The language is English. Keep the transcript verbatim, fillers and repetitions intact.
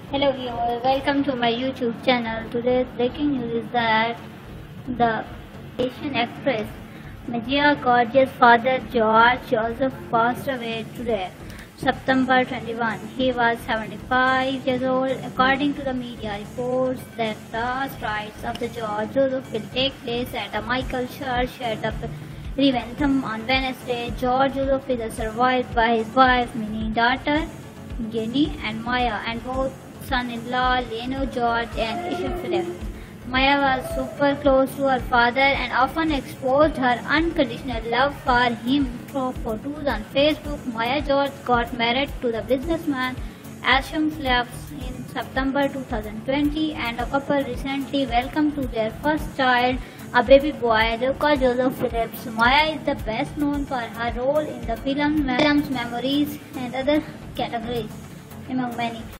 Hello viewers, welcome to my YouTube channel. Today's breaking news is that the Asian actress Medea Gorgeous' father George Joseph passed away today, September twenty-first. He was seventy-five years old. According to the media reports, the last rites of the George Joseph will take place at the Michael Church at the Rivendell on Wednesday. George Joseph is survived by his wife, mini daughter Jenny and Maya, and both son-in-law Leno George and Isha Philip. Maya was super close to her father and often exposed her unconditional love for him through photos on Facebook. Maya George got married to the businessman Asham Phillips in September two thousand twenty, and a couple recently welcomed to their first child, a baby boy, Luca Joseph Phillips. Maya is the best known for her role in the film films Memories and other categories, among many.